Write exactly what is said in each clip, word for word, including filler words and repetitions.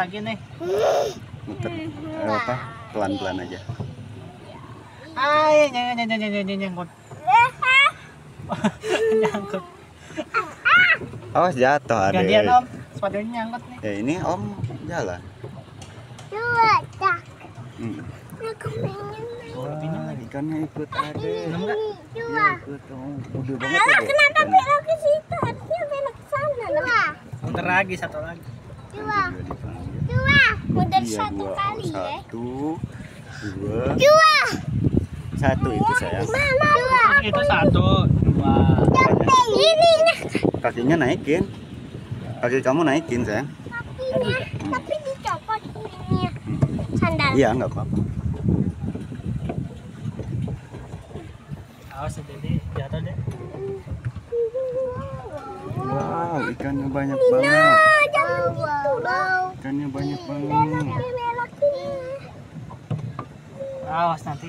lagi nih. Muter eh, apa? Pelan-pelan aja. Ay, nyang nyang nyang nyang nyangkut. Nyangkut. Awas jatuh adek. Gantian Om, sepatunya nyangkut nih. Ya ini Om jalan. Dua, tak. Hmm. Aku pengen main. Wah, ikannya ikut adek. Minum nggak? Dua. Ikut Om. Udah banget Alah, adek. kenapa belok ke situ? Harusnya belok ke sana. Dua. Bentar lagi, satu lagi. Dua. Udah dipanggil. Dua. Modal Iya, satu dua. kali ya. Satu, dua, Dua. satu itu sayang. Mama, dua. Itu satu, dua. Ini nah. Kakinya naikin. Kaki kamu naikin sayang. Kakinya, tapi dicopot ininya. Sandal. Iya nggak apa-apa. Awas jadi jatuh deh. Wow, ikannya banyak banget. Ah, jangan gitu dong. Ikannya banyak banget. Belok sini. Awas nanti.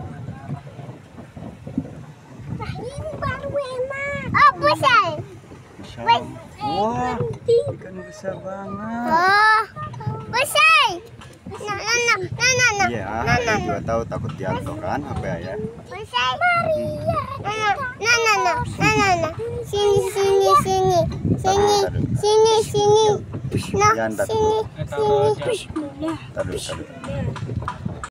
Nah, ini baru enak. Oh, besar. Besar. Wes, Wah, berhenti. ikan besar banget. Oh, besar. Nah, nah, nah, nah, nah, nah. Iya, Nah, saya nah, juga tahu takut jatuh kan, apa ya? besar. Maria. Nah, nah, nah, nah, nah, nah, nah, nah. Sini, sini, sini, sini, sini, sini. Nah, Jangan takut. sini, Eh, taruh sini. aja. Taruh, taruh.